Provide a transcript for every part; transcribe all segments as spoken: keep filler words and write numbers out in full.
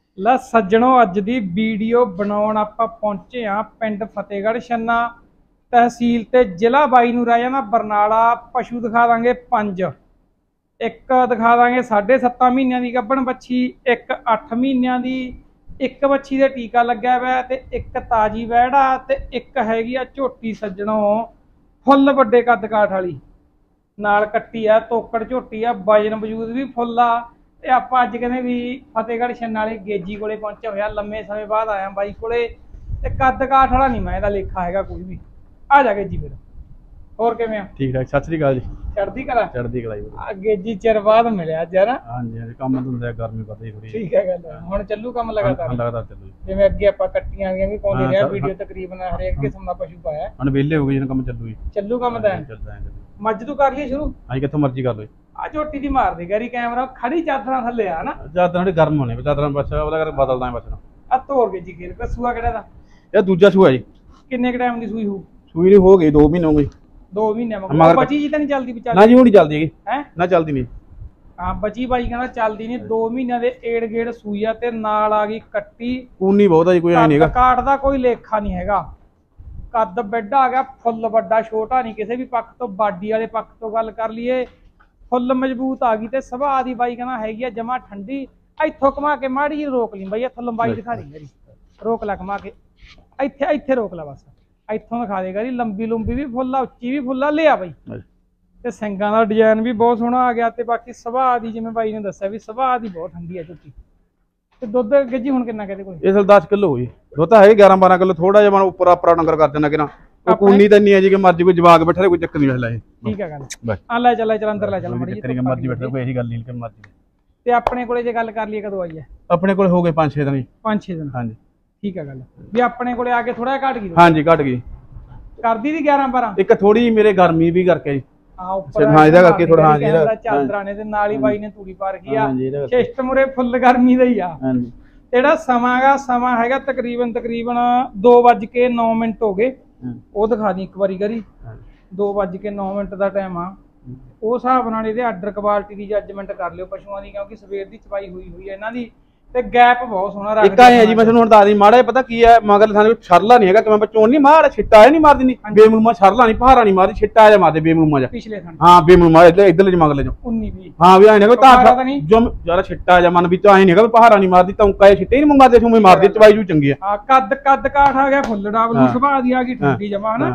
ਲੈ ਸੱਜਣੋ, ਅੱਜ ਦੀ ਵੀਡੀਓ ਬਣਾਉਣ ਆਪਾਂ ਪਹੁੰਚੇ ਆ ਪਿੰਡ ਫਤਿਹਗੜ੍ਹ ਛੰਨਾ, ਤਹਿਸੀਲ ਤੇ ਜ਼ਿਲ੍ਹਾ ਬਾਈ ਨੂੰ ਰਹਿ ਜਾਣਾ ਬਰਨਾਲਾ। ਪਸ਼ੂ ਦਿਖਾ ਦਾਂਗੇ ਪੰਜ। ਇੱਕ ਦਿਖਾ ਦਾਂਗੇ ਸਾਢੇ ਸੱਤਾਂ ਮਹੀਨਿਆਂ ਦੀ ਗੱਭਣ ਬੱਚੀ, ਇੱਕ ਅੱਠ ਮਹੀਨਿਆਂ ਦੀ, ਇੱਕ ਬੱਚੀ ਦੇ ਟੀਕਾ ਲੱਗਿਆ ਹੋਇਆ ਤੇ ਇੱਕ ਤਾਜੀ ਵਹਿੜਾ ਤੇ ਇੱਕ ਹੈਗੀ ਆ ਝੋਟੀ। ਸੱਜਣੋ ਫੁੱਲ ਵੱਡੇ ਕੱਦ ਕਾਠ ਵਾਲੀ ਨਾਲ ਕੱਟੀ ਆ, ਤੋਕੜ ਝੋਟੀ ਆ, ਵਜਨ ਵਜੂਦ ਵੀ ਫੁੱਲ ਆ। ਤੇ ਆਪਾਂ ਅੱਜ ਕਹਿੰਦੇ ਵੀ ਫਤਿਹਗੜ੍ਹ ਛੰਨਾ ਵਾਲੇ ਗੇਜੀ ਕੋਲੇ ਪਹੁੰਚਿਆ ਹੋਇਆ, ਲੰਮੇ ਸਮੇਂ ਬਾਅਦ ਆਇਆ ਬਾਈ ਕੋਲੇ। ਤੇ ਕੱਦ ਕਾਠ ਵਾਲਾ ਨਹੀਂ ਮੈਂ ਇਹਦਾ ਲੇਖਾ ਹੈਗਾ ਕੋਈ ਵੀ। ਆ ਜਾ ਗੇਜੀ ਫਿਰ, ਹੋਰ ਕਿਵੇਂ ਆ? ਠੀਕ ਠਾਕ, ਸਤਿ ਸ੍ਰੀ ਅਕਾਲ ਜੀ। ਚੜ੍ਹਦੀ ਕਲਾ ਚੜ੍ਹਦੀ ਕਲਾ ਜੀ। ਆ ਗੇਜੀ ਚਿਰ ਬਾਅਦ ਮਿਲਿਆ ਜਰਾ। ਹਾਂਜੀ ਹਾਂਜੀ, ਕੰਮ ਧੰਦੇ ਗਰਮੀ ਪਤਾ ਹੀ ਥੋੜੀ। ਠੀਕ ਹੈ ਗੱਲ, ਹੁਣ ਚੱਲੂ ਕੰਮ ਲਗਾਤਾਰ ਲਗਾਤਾਰ ਚੱਲੂ। ਜਿਵੇਂ ਅੱਗੇ ਆਪਾਂ ਕੱਟੀਆਂ ਦੀਆਂ ਵੀ ਪਾਉਂਦੇ ਰਿਹਾ, ਵੀਡੀਓ ਤਕਰੀਬਨ ਹਰੇਕ ਕਿਸਮ ਦਾ ਪਸ਼ੂ ਪਾਇਆ। ਹੁਣ ਵਿਹਲੇ ਹੋ ਗਏ ਜਿਹਨਾਂ ਕੰਮ ਚੱਲੂ ਜੀ। ਚੱਲੂ ਕੰਮ ਤਾਂ ਮੱਝ ਤੋਂ ਕਰ ਲਈ ਸ਼ੁਰੂ। ਹਾਂਜੀ, ਕਿੱਥੋਂ ਮਰਜ਼ੀ ਕਰ ਲਓ। ਆ ਝੋਟੀ ਦੀ ਮਾਰ ਦੇ ਗੈਰੀ ਕੈਮਰਾ, ਖੜੀ ਚਾਦਰਾਂ ਥੱਲੇ ਆ ਨਾ। ਚਾਦਰਾਂ ਥੋੜੀ ਗਰਮ ਹੋਣੇ, ਚਾਦਰਾਂ ਬਸ ਉਹਦਾ ਕਰਕੇ ਬਦਲਦਾ ਬਸ। ਆ ਤੋਰ ਗੇਜੀ ਗੇਰ ਕਾ ਸੂਆ ਕਿਹੜਾ ਦਾ? ਇਹ ਦੂਜਾ ਸੂਆ ਜੀ। ਕਿੰਨੇ ਕ ਟਾਈਮ ਦੀ ਸੂਈ ਹੋ? ਸੂਈ ਹੋ ਗਈ ਦੋ ਮਹੀਨੇ ਹੋ ਗਏ। ਦੋ ਮਹੀਨੇ ਮਗਰ ਬੱਚੀ ਜੀ ਤਾਂ ਨਹੀਂ ਚੱਲਦੀ ਵਿਚਾਰ? ਨਾ ਜੀ, ਹੁਣ ਨਹੀਂ ਚੱਲਦੀ ਹੈਗੀ। ਹੈ ਨਾ ਚੱਲਦੀ ਨਹੀਂ। ਹਾਂ ਬੱਚੀ ਬਾਈ ਕਹਿੰਦਾ ਚੱਲਦੀ ਨਹੀਂ। ਦੋ ਮਹੀਨਿਆਂ ਦੇ ਏੜ ਗੇੜ ਸੂਈ ਆ ਤੇ ਨਾਲ ਆ ਗਈ ਕੱਟੀ। ਕੂਨੀ ਬਹੁਤ ਆ ਜੀ, ਕੋਈ ਐ ਨਹੀਂ ਹੈਗਾ। ਕਾਟ ਦਾ ਕੋਈ ਲੇਖਾ ਨਹੀਂ ਹੈਗਾ। ਕੱਦ ਵੱਡਾ ਆ ਗਿਆ, ਫੁੱਲ ਵੱਡਾ, ਛੋਟਾ ਨਹੀਂ ਕਿਸੇ ਵੀ ਪੱਖ ਤੋਂ। ਬਾਡੀ ਵਾਲੇ ਪੱਖ ਤੋਂ ਗੱਲ ਕਰ ਲਈਏ, ਫੁੱਲ ਮਜ਼ਬੂਤ ਆ ਗਈ। ਤੇ ਸੁਭਾਅ ਦੀ ਬਾਈ ਕਹਿੰਦਾ ਹੈਗੀ ਆ ਜਮਾ ਠੰਡੀ। ਇੱਥੋਂ ਘੁਮਾ ਕੇ ਮਾੜੀ ਜਿਹੀ ਰੋਕ ਲਈ ਬਾਈ, ਇੱਥੋਂ ਲੰਬਾਈ ਦਿਖਾ ਰਹੀ ਮੇਰੀ। ਰੋਕ ਲੈ ਘੁਮਾ ਕੇ, ਇੱਥੇ ਇੱਥੇ ਰੋਕ ਲੈ ਬਸ। ਇੱਥੋਂ ਦਿਖਾ ਦੇਗਾ ਜੀ। ਲੰਬੀ ਲੰਬੀ ਵੀ ਫੁੱਲ ਆ, ਉੱਚੀ ਵੀ ਫੁੱਲ ਆ। ਲਿਆ ਬਾਈ ਤੇ ਸਿੰਘਾਂ ਦਾ ਡਿਜ਼ਾਈਨ ਵੀ ਬਹੁਤ ਸੋਹਣਾ ਆ ਗਿਆ। ਤੇ ਬਾਕੀ ਸੁਭਾਅ ਦੀ ਜਿਵੇਂ ਬਾਈ ਨੇ ਦੱਸਿਆ ਵੀ ਸੁਭਾਅ ਦੀ ਬਹੁਤ ਠੰਡੀ ਆ ਝੋਟੀ। ਤੇ ਦੁੱਧ ਗੱਜੀ ਹੁਣ ਕਿੰਨਾ ਕਹਿੰਦੇ ਕੋਈ? ਇਸ ਸਾਲ ਦਸ ਕਿਲੋ ਹੋਈ। ਦੁੱਧ ਤਾਂ ਹੈ ਗਿਆਰਾਂ ਬਾਰਾਂ ਕਿਲੋ। ਥੋੜਾ ਜਿਹਾ ਉੱਪਰ ਆਪਰਾ ਡੰਗਰ ਕਰ ਦੇਣਾ ਕਿਨਾ। ਉਹ ਕੂਨੀ ਤਾਂ ਨਹੀਂ ਹੈ ਜੀ ਕਿ ਮਰਜੀ ਕੋਈ ਜਵਾਕ ਬੈਠਾ ਕੋਈ ਚੱਕਰ ਨਹੀਂ ਹਲਾ ਇਹ। ਠੀਕ ਹੈ ਗੱਲ। ਆ ਲੈ ਚੱਲ ਚੱਲ ਅੰਦਰ ਲੈ ਚੱਲ ਮੜੀ ਜੀ। ਮਰਜੀ ਬੈਠਾ ਕੋਈ ਇਹੀ ਗੱਲ ਨਹੀਂ ਕਿ ਮਰਜੀ। ਤੇ ਆਪਣੇ ਕੋਲੇ ਜੇ ਗੱਲ ਕਰ ਲਈਏ ਕਦੋਂ ਆਈ ਹੈ? ਆਪਣੇ ਕੋਲ ਹੋ ਗਏ ਪੰਜ ਛੇ ਦਿਨ ਜੀ। ਪੰਜ ਛੇ ਦਿਨ ਹਾਂਜੀ ਠੀਕ ਹੈ ਗੱਲ। ਵੀ ਆਪਣੇ ਕੋਲੇ ਆ ਕੇ ਥੋੜਾ ਜਿਹਾ ਘਟ ਗਈ? ਹਾਂਜੀ ਘਟ ਗਈ। ਕਰਦੀ ਦੀ ਗਿਆਰਾਂ ਬਾਰਾਂ। ਇੱਕ ਥੋੜੀ ਜਿਹੀ ਮੇਰੇ ਗਰਮੀ ਵੀ ਕਰਕੇ ਜੀ। ਹਾਂ ਉੱਪਰ ਹਾਂ ਇਹਦਾ ਕਰਕੇ ਥੋੜਾ। ਹਾਂ ਜੀ ਇਹਦਾ ਚਾਦਰਾਂ ਨੇ ਤੇ ਨਾਲ ਹੀ ਬਾਈ ਨੇ ਤੂੜੀ ਪਾ ਰਖੀ ਆ। ਸਿਸਟਮ ਮੁਰੇ ਫੁੱਲ ਗਰਮੀ ਦਾ ਹੀ ਆ। ਹਾਂਜੀ ਜਿਹੜਾ ਸਮਾਂ ਹੈਗਾ, ਸਮਾਂ ਹੈਗਾ ਤਕਰੀਬਨ ਤਕਰੀਬਨ ਦੋ ਵੱਜ ਕੇ ਨੌ ਮਿੰਟ ਹੋ ਗਏ। ਉਹ ਦਿਖਾ ਦੀ ਇੱਕ ਵਾਰੀ ਕਰੀ। ਦੋ ਵੱਜ ਕੇ ਨੌ ਮਿੰਟ ਦਾ ਟਾਈਮ ਆ। ਉਸ ਹਿਸਾਬ ਨਾਲ ਇਹਦੇ ਆਰਡਰ ਕੁਆਲਿਟੀ ਦੀ ਜੱਜਮੈਂਟ ਕਰ ਲਿਓ ਪਸ਼ੂਆਂ ਦੀ, ਕਿਉਂਕਿ ਸਵੇਰ ਦੀ ਚਵਾਈ ਹੋਈ ਹੋਈ ਹੈ ਇਹਨਾਂ ਦੀ। ਤੇ ਗੈਪ ਬਹੁਤ ਸੋਹਣਾ ਰੱਖਦੇ। ਇੱਕ ਆਏ ਜੀ ਮੈਂ ਤੁਹਾਨੂੰ ਹੁਣ ਦੱਸ ਦੀ ਮਾੜਾ ਪਤਾ ਕੀ ਹੈ, ਮਗਰ ਸਾਨੂੰ ਛਰਲਾ ਨਹੀਂ ਹੈਗਾ। ਕਿਵੇਂ ਬੱਚੋਂ ਨਹੀਂ ਮਾਰ ਛਿੱਟਾ ਨਹੀਂ ਮਾਰਦੀ ਨਹੀਂ ਬੇਮਲੂਮਾ। ਛਰਲਾ ਨਹੀਂ ਪਹਾੜਾ ਨਹੀਂ ਮਾਰਦੀ, ਛਿੱਟਾ ਜਾ ਮਾਰਦੇ ਬੇਮਲੂਮਾ ਜਾ ਪਿਛਲੇ ਥਾਂ। ਹਾਂ ਬੇਮਲੂਮਾ ਇਧਰ ਇਧਰਲੇ ਮਗਲੇ ਜੋ ਉੱਨੀ ਵੀਹ। ਹਾਂ ਵੀ ਆਏ ਨੇ ਕੋਈ ਤਾਂ ਜੋ ਜਿਆਦਾ ਛਿੱਟਾ ਜਾ ਮਨ ਵਿੱਚ ਆਏ ਨਹੀਂ ਹੈਗਾ ਵੀ ਪਹਾੜਾ ਨਹੀਂ ਮਾਰਦੀ। ਤਾਂ ਕਾਏ ਛਿੱਟੇ ਨਹੀਂ ਮਾਰਦੇ, ਸੂਮੇ ਮਾਰਦੀ। ਚਵਾਈ ਜੂ ਚੰਗੀ ਆ। ਹਾਂ ਕੱਦ ਕੱਦ ਕਾਠ ਆ ਗਿਆ ਫੁੱਲ ਡਬਲ ਸੁਭਾਅ ਦੀ ਆ ਗਈ ਠੰਡੀ ਜਮਾ ਹਨਾ।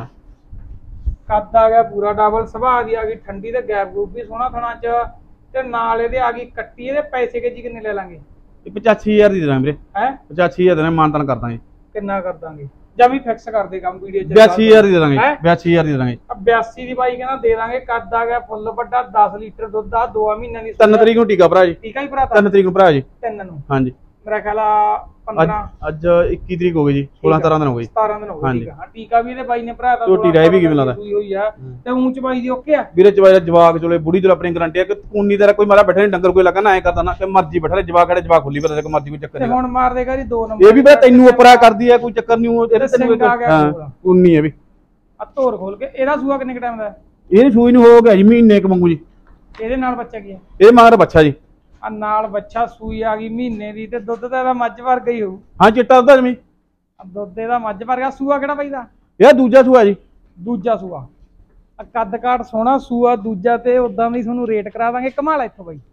ਕੱਦ ਆ ਗਿਆ ਪੂਰਾ ਡਬਲ, ਸੁਭਾਅ ਦੀ ਆ ਗਈ ਠੰਡੀ। ਤੇ ਗੈਪ ਗੂਪ ਵੀ ਸੋਹਣਾ ਥਣਾ ਚ। ਤੇ ਨਾਲ ਇਹਦੇ ਆ ਗਈ ਕੱਟੀ। ਇਹਦੇ ਪੈਸੇ ਕੇ ਜੀ ਕਿੰਨੇ ਲੈ ਲਾਂਗੇ? ਪਚਾਸੀ ਹਜ਼ਾਰ ਦੀ ਦੇਣਾ ਵੀਰੇ। ਹੈ ਪਚਾਸੀ ਹਜ਼ਾਰ ਦੇਣਾ, ਮਾਨਤਾਨ ਕਰ ਦਾਂਗੇ। ਕਿੰਨਾ ਕਰ ਦਾਂਗੇ? ਜਾਂ ਵੀ ਫਿਕਸ ਕਰ ਦੇ ਕੰਮ ਵੀਡੀਓ ਚ। ਬਿਆਸੀ ਹਜ਼ਾਰ ਦੀ ਦੇ ਦਾਂਗੇ। ਬਿਆਸੀ ਹਜ਼ਾਰ ਦੀ ਦੇ ਦਾਂਗੇ। ਬਿਆਸੀ ਦੀ ਬਾਈ ਕਹਿੰਦਾ ਦੇ ਦਾਂਗੇ। ਕੱਦ ਆ ਗਿਆ ਫੁੱਲ ਵੱਡਾ, ਦਸ ਲੀਟਰ ਦੁੱਧ ਆ, ਦੋ ਮਹੀਨਿਆਂ ਦੀ। ਤਿੰਨ ਤਰੀਕ ਨੂੰ ਟੀਕਾ ਭਰਾ ਜੀ। ਟੀਕਾ ਹੀ ਭਰਾ? ਤਿੰਨ ਤਰੀਕ ਨੂੰ ਭਰਾ ਜੀ। ਤਿੰਨ ਨੂੰ? ਹਾਂਜੀ ਮੇਰਾ ਖਿਆਲ ਆ ਪੰਦਰਾਂ। ਅੱਜ ਇੱਕੀ ਤਰੀਕ ਹੋ ਗਈ ਜੀ। ਸੋਲਾਂ ਸਤਾਰਾਂ ਦਿਨ ਹੋ ਗਏ। ਸਤਾਰਾਂ ਦਿਨ ਹੋ ਗਏ। ਠੀਕ ਆ। ਟੀਕਾ ਵੀ ਇਹਦੇ ਬਾਈ ਨੇ ਭਰਾ ਦਾ। ਝੋਟੀ ਰਹਿ ਵੀ ਗਈ ਮੈਨੂੰ ਲੱਗਦਾ ਹੋਈ ਆ। ਤੇ ਉਂਚ ਬਾਈ ਦੀ ਓਕੇ ਆ ਵੀਰੇ। ਚਵਾਈ ਜਵਾਕ ਚੋਲੇ ਬੁੜੀ ਚੋਲੇ ਆਪਣੀ ਗਰੰਟੀ ਆ ਕਿ ਕੂਨੀ ਤੇਰਾ ਕੋਈ ਮਾਰਾ ਬੈਠਾ ਨਹੀਂ ਡੰਗਰ ਕੋਈ ਲੱਗਾ ਨਾ ਐ ਕਰਦਾ ਨਾ ਕਿ ਮਰਜੀ ਬੈਠਾ ਜਵਾਕ ਕਿਹੜੇ ਜਵਾਕ ਖੁੱਲੀ ਪਤਾ ਕੋਈ ਮਰਜੀ ਕੋਈ ਚੱਕਰ ਨਹੀਂ। ਹੁਣ ਮਾਰ ਦੇਗਾ ਜੀ ਦੋ ਨੰਬਰ। ਇਹ ਵੀ ਬਈ ਤੈਨੂੰ ਉਪਰਾ ਕਰਦੀ ਆ ਕੋਈ ਚੱਕਰ ਨਹੀਂ। ਉਹ ਇਹਦੇ ਤੈਨੂੰ ਹਾਂ ਕੂਨੀ ਹੈ ਵੀ। ਆ ਧੋਰ ਖੋਲ ਕੇ। ਇਹਦਾ ਸੂਆ ਕਿੰਨੇ ਕ ਟਾਈਮ ਦਾ? ਇਹ ਸੂਈ ਨੂੰ ਹੋ ਗਿਆ ਜੀ ਮਹੀਨੇ ਕ ਮੰਗੂ ਜੀ। ਇਹਦੇ ਨਾਲ ਬੱਚਾ ਕੀ ਹੈ? ਇਹ ਮਾਰ ਬੱਚਾ ਜੀ। ਆ ਨਾਲ ਬੱਚਾ, ਸੂਈ ਆ ਗਈ ਮਹੀਨੇ ਦੀ। ਤੇ ਦੁੱਧ ਤਾਂ ਇਹਦਾ ਮੱਝ ਵਰਗਾ ਹੀ ਹੋਊ। ਹਾਂ ਚਿੱਟਾ ਦੁੱਧ ਜਮੀ। ਦੁੱਧ ਇਹਦਾ ਮੱਝ ਵਰਗਾ। ਸੂਆ ਕਿਹੜਾ ਬਾਈ ਦਾ? ਇਹ ਦੂਜਾ ਸੂਆ ਜੀ। ਦੂਜਾ ਸੂਆ। ਆ ਕੱਦ ਕਾਠ ਸੋਹਣਾ ਸੂਆ ਦੂਜਾ। ਤੇ ਉਦਾਂ ਵੀ ਤੁਹਾਨੂੰ ਰੇਟ ਕਰਾ ਦਾਂਗੇ। ਕਮਾਲ ਇੱਥੋਂ ਬਾਈ।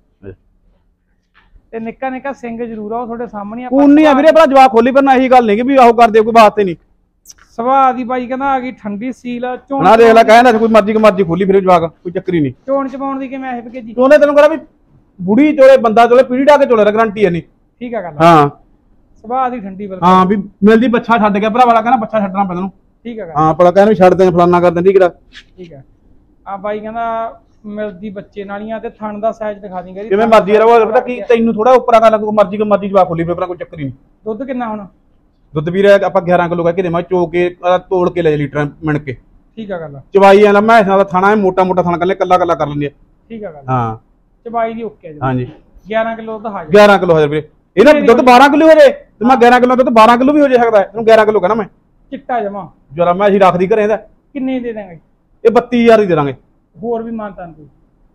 ਤੇ ਨਿੱਕਾ ਨਿੱਕਾ ਸਿੰਘ ਜ਼ਰੂਰ ਆ ਉਹ ਤੁਹਾਡੇ ਸਾਹਮਣੇ। ਕੂਨੀ ਆ ਵੀਰੇ, ਭਰਾ ਜਵਾਕ ਖੋਲੀ ਪਰ ਨਾ ਇਹੀ ਗੱਲ ਨਹੀਂ ਕਿ ਵੀ ਆਹੋ ਕਰਦੇ ਕੋਈ ਬਾਤ ਨਹੀਂ। ਸੁਭਾਅ ਦੀ ਬਾਈ ਕਹਿੰਦਾ ਆ ਗਈ ਠੰਡੀ ਸੀਲ। ਝੋਣ ਨਾ ਦੇਖ ਲੈ ਕਹਿੰਦਾ ਕੋਈ ਮਰਜੀ ਕੋਈ ਮਰਜੀ ਖੋਲੀ ਫਿਰ ਜਵਾਕ ਕੋਈ ਚੱਕਰ ਹੀ ਨਹੀਂ। ਝੋਣ ਚਪਾਉਣ ਦੀ ਕਿਵੇਂ ਆਏ ਫਕੇ ਜੀ? ਚੋਲੇ ਤੈਨੂੰ ਕਰਾ ਵੀ ਬੁੜੀ ਚੋਲੇ ਬੰਦਾ ਚੋਲੇ ਪੀੜੀ ਢਾ ਕੇ ਚੋਲੇ ਦਾ ਗਰੰਟੀ ਹੈ ਨਹੀਂ। ਠੀਕ ਆ ਗੱਲ। ਹਾਂ ਸੁਭਾਅ ਦੀ ਠੰਡੀ ਬਿਲਕੁਲ। ਹਾਂ ਵੀ ਮਿਲਦੀ ਬੱਚਾ ਛੱਡ ਗਿਆ ਭਰਾ ਵਾਲਾ ਕਹਿੰਦਾ ਬੱਚਾ ਛੱਡਣਾ ਪੈਂਦਾ ਨੂੰ। ਠੀਕ ਆ ਗੱਲ। ਹਾਂ ਭਲਾ ਕਹਿੰਦਾ ਵੀ ਛੱਡ ਦੇ ਫਲਾਨਾ ਕਰ ਦਿੰਦੀ ਕਿਹੜਾ। ਠੀਕ ਆ। ਆ ਬਾਈ ਕਹਿੰਦਾ ਮਿਲਦੀ ਬੱਚੇ ਨਾਲੀਆਂ। ਤੇ ਥਣ ਦਾ ਸਾਈਜ਼ ਦਿਖਾ ਦੇਂਗੇ ਜਿਵੇਂ ਮਰਜੀ ਰਵੋ। ਪਤਾ ਕੀ ਤੈਨੂੰ ਥੋੜਾ ਉੱਪਰ ਆ ਕੋਈ ਮਰਜੀ ਕੋਈ ਮਰਜੀ ਜਵਾਕ ਖੋਲੀ ਫਿਰ ਕੋਈ ਚੱਕਰ ਹੀ ਨਹੀਂ। ਦੁੱਧ ਕਿੰਨਾ ਹੁਣ? ਦੁੱਧ ਵੀਰੇ ਆਪਾਂ ਗਿਆਰਾਂ ਕਿਲੋ ਕਹਿ ਕੇ ਦੇਵਾਂ। ਚੋ ਕੇ ਤੋੜ ਕੇ ਲੈ ਲੀਟਰ ਮਿਣ ਕੇ। ਠੀਕ ਆ ਗੱਲ। ਚਵਾਈ ਵਾਲਾ ਮੈਂ ਦਾ ਥਾਣਾ ਮੋਟਾ ਮੋਟਾ ਥਾਣਾ ਕਰ ਲੈ, ਕੱਲਾ ਕੱਲਾ ਕਰ ਲੈਂਦੇ ਆ। ਠੀਕ ਆ ਗੱਲ। ਹਾਂ ਚਵਾਈ ਦੀ ਓਕੇ ਆ ਜੀ। ਹਾਂਜੀ ਗਿਆਰਾਂ ਕਿਲੋ ਦੁੱਧ ਹਾਜ਼ਰ। ਗਿਆਰਾਂ ਕਿਲੋ ਹਾਜ਼ਰ ਵੀਰੇ। ਇਹਦਾ ਦੁੱਧ ਬਾਰਾਂ ਕਿਲੋ ਹੋ ਜੇ ਤੇ ਮੈਂ ਗਿਆਰਾਂ ਕਿਲੋ ਦੁੱਧ ਬਾਰਾਂ ਕਿਲੋ ਵੀ ਹੋ ਜਾ ਸਕਦਾ। ਇਹਨੂੰ ਗਿਆਰਾਂ ਕਿਲੋ ਕਹਿਣਾ ਮੈਂ। ਚਿੱਟਾ ਜਮਾ ਜਰਾ ਮੈਂ ਅਸੀਂ ਰੱਖਦੀ ਘਰੇ ਇਹਦਾ। ਕਿੰਨੇ ਦੇ ਦਾਂਗੇ? ਇਹ ਬੱਤੀ ਹਜ਼ਾਰ ਦੀ ਦੇ ਦਾਂਗੇ। ਹੋਰ ਵੀ ਮਾਨਤਾਨ ਕੋਈ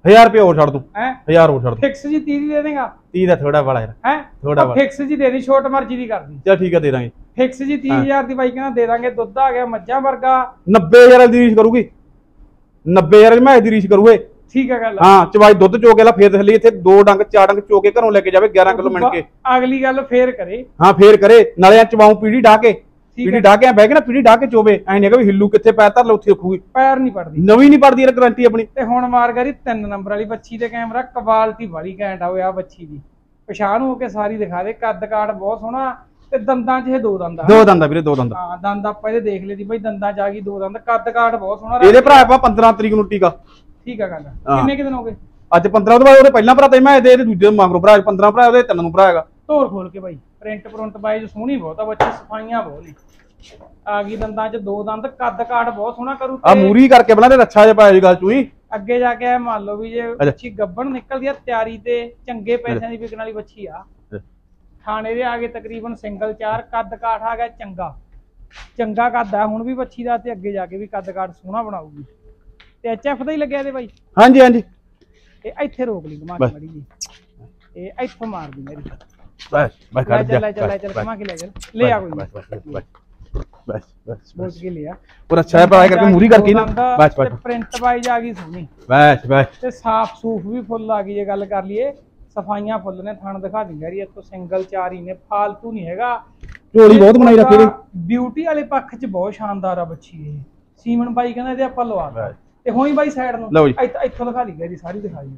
हज़ार रुपये और छड़ दूं हैं हज़ार और छड़ दूं फिक्स जी तीस दे देगा तीस दा थोड़ा बड़ा है हैं थोड़ा बड़ा फिक्स जी दे दी छोट मर्जी दी कर दी चल ठीक है दे देंगे फिक्स जी तीस हज़ार दी बाई कहना दे देंगे दुध आ गया मज्जा वर्गा नब्बे हज़ार दी रीस करूगी नब्बे हज़ार मैं दी रीस करूए ठीक है गल हां चवाई दुध चो के ला फिर थल्ले इथे दो डंग चार डंग चो के घरों लेके जावे ग्यारह किलो मिण के अगली गल फेर करे हां फेर करे नाले चवाऊं पीढ़ी ढा के पीढ़ी ढा के बह के ना पीढ़ी ढा के चोवे ऐ नहीं कि हिल्लू किथे पैर धर लो उत्थे रखूगी पैर नहीं पड़दी नवी नहीं पड़दी गारंटी अपनी ते हुण मार गरी तीन नंबर वाली बच्ची दे कैमरा क्वालिटी बड़ी घैंट आ आ बच्ची दी पछाण हो के सारी दिखा दे कद काट बहुत सोहना ते दंदां च दो दंद दो दंद वीरे दो दंद हां दंद ਆਪਾਂ ਇਹਦੇ ਦੇਖ ਲਏ ਦੀ ਬਈ ਦੰਦਾਂ ਚ ਆ ਗਈ ਦੋ ਦੰਦ ਕੱਦ ਕਾਟ ਬਹੁਤ ਸੋਹਣਾ ਇਹਦੇ ਭਰਾ ਆਪਾਂ पंद्रह ਤਰੀਕ ਨੂੰ ਟੀਕਾ ਠੀਕ ਆ ਗੱਲ ਕਿੰਨੇ ਕਿ ਦਿਨ ਹੋ ਗਏ ਅੱਜ पंद्रह ਤੋਂ ਬਾਅਦ ਉਹਦੇ ਪਹਿਲਾਂ ਭਰਾ ਤੇ ਮੈਂ ਇਹਦੇ ਦੂਜੇ ਮੰਗਰੋ ਭਰਾ पंद्रह ਭਰਾ ਉਹਦੇ ਤਿੰਨ ਨੂੰ ਭਰਾ ਹੈਗਾ ਧੋਰ ਖੋਲ ਕੇ ਬਾਈ ਪ੍ਰਿੰਟ ਪ੍ਰਿੰਟ ਬਾਈ ਜੋ ਸੋਹਣੀ ਬਹੁਤ ਆ ਬੱਚੀ ਸਫਾਈਆਂ ਬਹੁਤ ਨੇ ਆ ਗਈ ਦੰਦਾਂ ਚ ਦੋ ਦੰਦ ਕੱਦ ਕਾਟ ਬਹੁਤ ਸੋਹਣਾ ਕਰੂ ਆ ਮੂਰੀ ਕਰਕੇ ਬਣਾ ਦੇ ਰੱਛਾ ਜਿਹਾ ਪਾਇਆ ਜੀ ਗੱਲ ਤੂੰ ਹੀ ਅੱਗੇ ਜਾ ਕੇ ਮੰਨ ਲਓ ਵੀ ਜੇ ਬੱਚੀ ਗੱਬਣ ਨਿਕਲਦੀ ਆ ਤਿਆਰੀ ਤੇ ਚੰਗੇ ਪੈਸਿਆਂ ਦੀ ਵਿਕਣ ਵਾਲੀ ਬੱਚੀ ਆ ਥਾਣੇ ਦੇ ਆ ਗਏ ਤਕਰੀਬਨ ਸਿੰਗਲ ਚਾਰ ਕੱਦ ਕਾਠ ਆ ਗਿਆ ਚੰਗਾ ਚੰਗਾ ਕੱਦ ਆ ਹੁਣ ਵੀ ਬੱਚੀ ਦਾ ਤੇ ਅੱਗੇ ਜਾ ਕੇ ਵੀ ਕੱਦ ਕਾਠ ਸੋਹਣਾ ਬਣਾਊਗੀ ਤੇ ਐਚ ਐਫ ਦਾ ਹੀ ਲੱਗਿਆ ਇਹਦੇ ਬਾਈ ਹਾਂਜੀ ਹਾਂਜੀ ਇਹ ਇੱਥੇ ਰੋਕ ਲਈ ਘੁਮਾ ਕੇ ਮੜੀ ਜੀ ਇਹ ਇੱਥੋਂ ਮਾਰਦੀ ਮੇਰੀ ਬਸ ਬਸ ਕਰ ਜਾ ਲੈ ਚੱਲ ਲੈ ਚੱਲ ਘੁਮਾ ਕੇ ਲੈ ਚੱਲ ਲੈ ਆ ਕੋਈ ਬਸ ਬਸ बस बस बस के लिया पूरा अच्छा है पढ़ाई करके मूरी करके ना बस बस प्रिंट वाइज आ गई सोनी बस बस ते साफ सूफ भी फुल आ गई ये गल कर लिए सफाइयां फुल ने थान दिखा दी यार ये तो सिंगल चार ही ने फालतू नहीं हैगा झोली बहुत बनाई रखी है ब्यूटी वाले पक्ष च बहुत शानदार आ बच्ची ये सीमन बाई कहंदा इहदे ਆਪਾਂ ਲਵਾ ਤੇ ਹੋਈ ਬਾਈ ਸਾਈਡ ਨੂੰ ਇੱਥੋਂ ਦਿਖਾ ਦੀ ਗਈ ਸਾਰੀ ਦਿਖਾਈ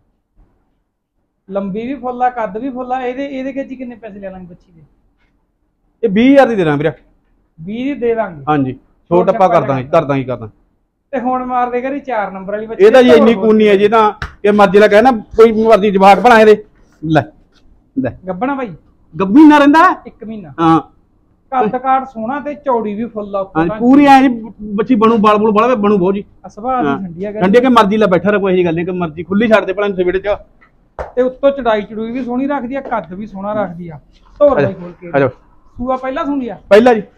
ਲੰਬੀ ਵੀ ਫੁੱਲ ਆ ਕੱਦ ਵੀ ਫੁੱਲ ਆ ਇਹਦੇ ਇਹਦੇ ਕੇ ਕਿੰਨੇ ਪੈਸੇ ਲੈ ਲਾਂਗੇ ਬੱਚੀ ਦੇ ਇਹ बीस हज़ार ਦੀ ਦੇ ਦਾਂ ਵੀਰੇ बीस ਦੀ ਦੇ ਦਾਂਗੇ ਹਾਂਜੀ ਛੋਟ ਆਪਾਂ ਕਰ ਦਾਂਗੇ ਕਰ ਦਾਂਗੇ ਕਰ ਦਾਂ ਤੇ ਹੁਣ ਮਾਰ ਦੇ ਕਰੀ ਚਾਰ ਨੰਬਰ ਵਾਲੀ ਬੱਚੀ ਇਹ ਤਾਂ ਜੀ ਇੰਨੀ ਕੂਨੀ ਹੈ ਜੀ ਤਾਂ ਕਿ ਮਰਜ਼ੀ ਨਾਲ ਕਹਿਣਾ ਕੋਈ ਮਰਜ਼ੀ ਜਵਾਕ ਬਣਾਏ ਦੇ ਲੈ ਲੈ ਗੱਬਣਾ ਬਾਈ ਗੱਬੀ ਨਾ ਰਹਿੰਦਾ ਇੱਕ ਮਹੀਨਾ ਹਾਂ ਕੱਦ ਕਾਟ ਸੋਹਣਾ ਤੇ ਚੌੜੀ ਵੀ ਫੁੱਲ ਆ ਹਾਂ ਪੂਰੀ ਐ ਜੀ ਬੱਚੀ ਬਣੂ ਬਾਲ ਬੁਲ ਬੜਾ ਬਣੂ ਬਹੁਤ ਜੀ ਸੁਭਾਅ ਦੀ ਠੰਡੀ ਆ ਠੰਡੀ ਕੇ ਮਰਜ਼ੀ ਲੈ ਬੈਠਾ ਰਹੋ ਇਹੀ ਗੱਲ ਨਹੀਂ ਕਿ ਮਰਜ਼ੀ ਖੁੱਲੀ ਛੱਡ ਦੇ ਭਲਾ ਸਵੇੜੇ ਚ ਤੇ ਉੱਤੋਂ ਚੜਾਈ ਚੜੂਈ ਵੀ ਸੋਹਣੀ ਰੱਖਦੀ ਆ ਕੱਦ ਵੀ ਸੋਹਣਾ ਰੱਖਦੀ ਆ ਧੋਰ ਬਾਈ ਖੋਲ ਕੇ ਆਜੋ ਸੂਆ ਪਹਿਲਾਂ ਸੁਣਦੀ ਆ ਪਹਿਲਾਂ ਜੀ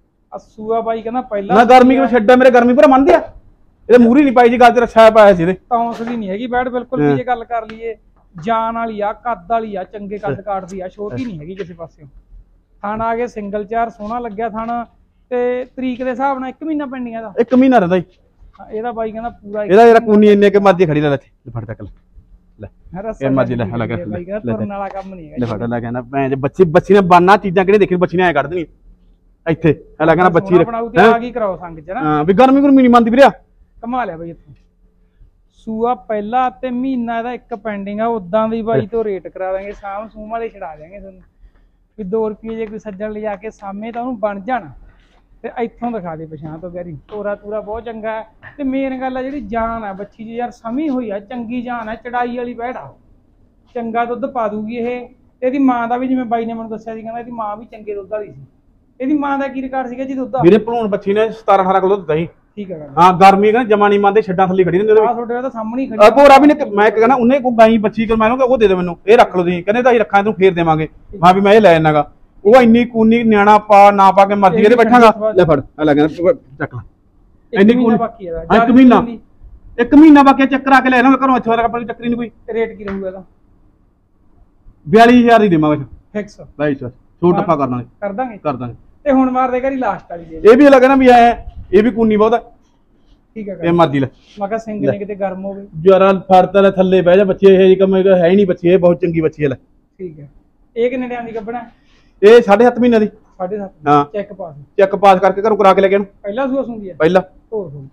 ਸੂਆ ਬਾਈ ਕਹਿੰਦਾ ਪਹਿਲਾਂ ਨਾ ਗਰਮੀ ਕਿਉਂ ਛੱਡਾ ਮੇਰੇ ਗਰਮੀ ਪੂਰਾ ਮੰਨਦੀ ਆ ਇਹਦੇ ਮੂਰੀ ਨਹੀਂ ਪਾਈ ਜੀ ਗੱਲ ਤੇ ਰੱਛਾ ਪਾਇਆ ਸੀ ਇਹਦੇ ਤੌਂਸਲੀ ਨਹੀਂ ਹੈਗੀ ਬੈਠ ਬਿਲਕੁਲ ਵੀ ਇਹ ਗੱਲ ਕਰ ਲਈਏ ਜਾਨ ਵਾਲੀ ਆ ਕੱਦ ਵਾਲੀ ਆ ਚੰਗੇ ਕੱਦ ਕਾਟਦੀ ਆ ਛੋਟੀ ਨਹੀਂ ਹੈਗੀ ਕਿਸੇ ਪਾਸਿਓਂ ਥਾਣਾ ਆ ਗਿਆ ਸਿੰਗਲ ਚਾਰ ਸੋਹਣਾ ਲੱਗਿਆ ਥਾਣਾ ਤੇ ਤਰੀਕ ਦੇ ਹਿਸਾਬ ਨਾਲ ਇੱਕ ਮਹੀਨਾ ਪੈਂਡਿੰਗ ਦਾ ਇੱਕ ਮਹੀਨਾ ਰਹਿੰਦਾ ਜੀ ਇਹਦਾ ਬਾਈ ਕਹਿੰਦਾ ਪੂਰਾ ਇਹਦਾ ਜਿਹੜਾ ਕੂਨੀ ਇੰਨੇ ਕੇ ਮਰਜ਼ੀ ਖੜੀ ਲੈ ਇੱਥੇ ਫੜ ਤੱਕ ਲੈ ਇਹ ਮਰਜ਼ੀ ਲੈ ਹਲਾ ਕਰ ਬਾਈ ਕਹਿੰਦਾ ਤੁਰਨ ਵਾਲਾ ਕੰਮ ਨਹੀਂ ਹੈਗਾ ਲੈ ਫੜ ਲੈ ਕਹਿੰਦਾ ਭੈਣ ਜੇ ਬੱਚੀ ਬੱਚੀ ਨੇ ਬਾਨਾ ਚੀਜ਼ਾਂ ਕਿਹੜੇ ਦੇਖੀ ਬੱਚੀ ਨੇ ਐ ਕੱਢ ਦੇਣੀ ਇੱਥੇ ਹਲਾ ਕਹਿੰਦਾ ਬੱਚੀ ਆ ਗਈ ਕਰਾਓ ਸੰਗ ਚ ਨਾ ਹਾਂ ਵੀ ਗਰਮੀ ਗੁਰਮੀ ਨਹੀਂ ਮੰਨਦੀ ਵੀਰੇ ਕਮਾ ਲਿਆ ਬਾਈ ਇੱਥੋਂ ਸੂਆ ਪਹਿਲਾ ਤੇ ਮਹੀਨਾ ਇਹਦਾ ਇੱਕ ਪੈਂਡਿੰਗ ਆ ਉਦਾਂ ਦੀ ਬਾਈ ਤੋਂ ਰੇਟ ਕਰਾ ਦਾਂਗੇ ਸਾਮ ਸੂਮ ਵਾਲੇ ਛਡਾ ਦਿਆਂਗੇ ਤੁਹਾਨੂੰ ਵੀ ਦੋ ਰੁਪਏ ਜੇ ਕੋਈ ਸੱਜਣ ਲਿਜਾ ਕੇ ਸਾਹਮਣੇ ਤਾਂ ਉਹਨੂੰ ਬਣ ਜਾਣਾ ਤੇ ਇੱਥੋਂ ਦਿਖਾ ਦੇ ਪਛਾਣ ਤੋਂ ਗੈਰੀ ਤੋਰਾ ਤੂਰਾ ਬਹੁਤ ਚੰਗਾ ਹੈ ਤੇ ਮੇਨ ਗੱਲ ਆ ਜਿਹੜੀ ਜਾਨ ਆ ਬੱਚੀ ਦੀ ਯਾਰ ਸਮੀ ਹੋਈ ਆ ਚੰਗੀ ਜਾਨ ਆ ਚੜਾਈ ਵਾਲੀ ਬੈਠਾ ਚੰਗਾ ਦੁੱਧ ਪਾ ਦੂਗੀ ਇਹ ਇਹਦੀ ਮਾਂ ਦਾ ਵੀ ਜਿਵੇਂ ਬਾਈ ਨੇ ਮੈਨੂੰ ਦੱਸਿਆ ਸੀ ਕਹਿੰਦਾ ਇਹਦੀ ਮਾਂ ਵੀ ਚੰਗੇ ਦੁੱਧ ਵਾਲੀ ਸੀ ਇਹਦੀ ਮਾਂ ਦਾ ਕੀ ਰਿਕਾਰਡ ਸੀਗਾ ਜੀ ਦੁੱਧ ਦਾ ਵੀਰੇ ਭਲੂਣ ਬੱਚੀ ਨੇ ਸਤਾਰਾਂ ਅਠਾਰਾਂ ਕਿਲੋ ਦਿੱਤਾ ਸੀ ਠੀਕ ਹੈ ਹਾਂ ਗਰਮੀ ਕਹਿੰਦਾ ਜਮਾ ਨਹੀਂ ਮੰਨਦੇ ਛੱਡਾਂ ਥੱਲੇ ਖੜੀ ਨੇ ਉਹਦੇ ਆ ਤੁਹਾਡੇ ਤਾਂ ਸਾਹਮਣੇ ਹੀ ਖੜੀ ਆ ਭੋਰਾ ਵੀ ਨੇ ਮੈਂ ਕਹਿੰਦਾ ਉਹਨੇ ਕੋਈ ਗਾਈ ਬੱਚੀ ਕਰ ਮੈਂ ਉਹ ਦੇ ਦੇ ਮੈਨੂੰ ਇਹ ਰੱਖ ਲਓ ਤੁਸੀਂ ਕਹਿੰਦੇ ਤਾਂ ਅਸੀਂ ਰੱਖਾਂ ਤੈਨੂੰ ਫੇਰ ਦੇਵਾਂਗੇ ਮੈਂ ਵੀ ਮੈਂ ਇਹ ਲੈ ਜਾਣਾਗਾ ਉਹ ਇੰਨੀ ਕੂਨੀ ਨਿਆਣਾ ਪਾ ਨਾ ਪਾ ਕੇ ਮਰਜ਼ੀ ਇਹਦੇ ਬੈਠਾਂਗਾ ਲੈ ਫੜ ਆ ਲੈ ਕਹਿੰਦਾ ਚੱਕ ਲੈ ਇੰਨੀ ਕੂਨੀ ਬਾਕੀ ਹੈ ਇੱਕ ਮਹੀਨਾ ਇੱਕ ਮਹੀਨਾ ਬਾਕੀ ਚੱਕਰ ਆ ਕੇ ਲੈ ਆਵਾਂਗੇ ਘਰੋਂ ਇੱਥੋਂ ਆਪਾਂ ਚੱਕਰੀ ਨਹੀਂ ਕੋਈ ਰੇਟ ਕੀ ਰਹੂਗਾ ਇਹਦਾ ਬਿਆਲੀ ਹਜ਼ਾਰ ਦੀ ਦੇਵਾਂਗੇ ਫਿਕਸ ਬਾਈ ਸਰ ਛੋਟ ਆਪਾਂ ਕਰ ਦਾਂਗੇ ਕਰ ਦਾਂਗੇ ਕਰ ਦਾਂਗੇ ਤੇ ਹੁਣ ਮਾਰ ਦੇ ਕਰੀ ਲਾਸਟ ਵਾਲੀ ਇਹ ਵੀ ਲੱਗਾ ਨਾ ਵੀ ਐ ਇਹ ਵੀ ਕੂਨੀ ਬਹੁਤ ਹੈ ਠੀਕ ਹੈ ਇਹ ਮਰਜ਼ੀ ਲੈ ਮੈਂ ਕਿਹਾ ਸਿੰਘ ਨੇ ਕਿਤੇ ਗਰਮ ਹੋਵੇ ਜਰਾ ਫੜਤਾ ਲੈ ਥੱਲੇ ਬਹਿ ਜਾ ਬੱਚੇ ਇਹ ਜੀ ਕੰਮ ਹੈ ਹੀ ਨਹੀਂ ਬੱਚੀ ਇਹ ਬਹੁਤ ਚੰਗੀ ਬੱਚੀ ਹੈ ਲੈ ਠੀਕ ਹੈ ਇਹ ਕਿੰਨੇ ਟਾਈਮ ਦੀ ਕੱਢਣਾ ਇਹ ਸਾਢੇ ਸੱਤ ਮਹੀਨੇ ਦੀ ਸਾਢੇ ਸੱਤ ਹਾਂ ਚੈੱਕ ਪਾਸ ਚੈੱਕ ਪਾਸ ਕਰਕੇ ਘਰੋਂ ਕਰਾ ਕੇ ਲੈ ਕੇ ਇਹਨੂੰ ਪਹਿਲਾ ਸੂਆ ਸੁੰਦੀ ਹੈ ਪਹਿਲਾ ਹੋਰ ਹੋਰ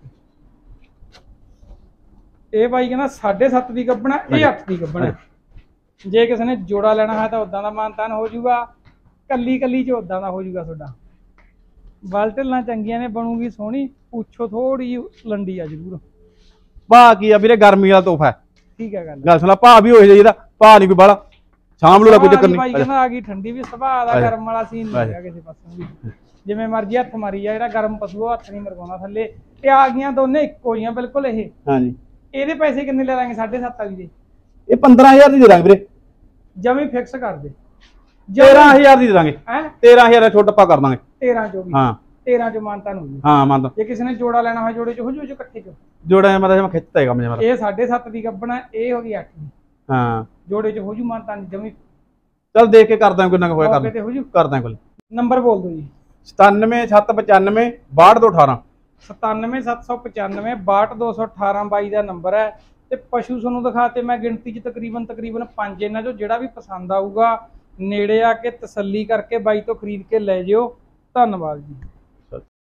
ਇਹ ਬਾਈ ਕਹਿੰਦਾ ਸਾਢੇ ਸੱਤ ਦੀ ਕੱਢਣਾ ਇਹ ਅੱਠ ਦੀ ਕੱਢਣਾ ਜੇ ਕਿਸੇ ਨੇ ਜੋੜਾ ਲੈਣਾ ਹੈ ਤਾਂ ਉਦਾਂ ਦਾ ਮਾਨਤਾਨ ਹੋ ਜਾਊਗਾ ਕੱਲੀ ਕੱਲੀ ਚ ਉਦਾਂ ਦਾ ਹੋ ਜਾਊਗਾ ਤੁਹਾਡਾ ਬਲ ਢਿੱਲਾਂ ਚੰਗੀਆਂ ਨੇ ਬਣੂਗੀ ਸੋਹਣੀ ਪੁੱਛੋ ਥੋੜੀ ਲੰਡੀ ਆ ਜ਼ਰੂਰ ਭਾ ਕੀ ਆ ਵੀਰੇ ਗਰਮੀ ਵਾਲਾ ਤੋਹਫਾ ਠੀਕ ਹੈ ਗੱਲ ਗੱਲ ਸੁਣਾ ਭਾ ਵੀ ਹੋਏ ਜਿਹਦਾ ਭਾ ਨਹੀਂ ਕੋਈ ਬਾਲਾ ਸ਼ਾਮ ਨੂੰ ਕੋਈ ਚੱਕਰ ਨਹੀਂ ਬਾਈ ਕਹਿੰਦਾ ਆ ਗਈ ਠੰਡੀ ਵੀ ਸੁਭਾਅ ਦਾ ਗਰਮ ਵਾਲਾ ਸੀਨ ਨਹੀਂ ਹੈਗਾ ਕਿਸੇ ਪਾਸੋਂ ਵੀ ਜਿਵੇਂ ਮਰਜ਼ੀ ਹੱਥ ਮਾਰੀ ਜਾ ਜਿਹੜਾ ਗਰਮ ਪਸ਼ੂ ਹੱਥ ਨਹੀਂ ਮਰਵਾਉਣਾ ਥੱਲੇ ਤੇ ਆ ਗਈਆਂ ਦੋਨੇ ਇੱਕੋ ਜੀਆਂ ਬਿਲਕੁਲ ਇਹ ਹਾਂਜੀ ਇਹਦੇ ਪੈਸੇ ਕਿੰਨੇ ਲੈ ਲਾਂਗੇ ਸਾਢੇ ਸੱਤ ਵਾਲੀ ਦੇ ਇਹ ਪੰਦਰਾਂ ਹਜ਼ਾਰ ਦੀ ਦੇ ਦਾਂਗੇ ਵੀਰੇ ਜਮੇ ਫਿਕਸ ਕਰ ਦੇ ਤੇਰਾਂ ਹਜ਼ਾਰ ਦੀ ਦੇ ਦਾਂਗੇ ਹੈ ਤੇਰਾਂ ਹਜ਼ਾਰ ਦਾ ਛੋਟ ਆਪਾਂ ਕਰ ਦਾਂਗੇ ਤੇਰਾਂ ਚੌਵੀ ਹਾਂ तेरह चो मानता नहीं। हाँ मानता जे किसी ने जोड़ा लेना हो जोड़े चो हो जू इकट्ठे चो जोड़ा मतलब खिचता है मेरा ये साढ़े सत्त दी गब्बना ये हो गई अठ दी। हाँ जोड़े चो हो जू मानता नहीं जमी। चल देख के करदा कोई ना कोई कर हो जू करदा कोई। नंबर बोल दो जी। सतानवे सत्त पचानवे बाहठ दो अठारह सतानवे सत्त सौ पचानवे बाहठ दो सौ अठारह बाई का नंबर है। ते पशु सोनू दिखाते मैं गिनती च तकरीबन तकरीबन पंज इन्हां चो जिहड़ा भी पसंद आऊगा नेड़े आके तसल्ली करके बाई तो खरीद के ले जिओ। धन्नवाद जी।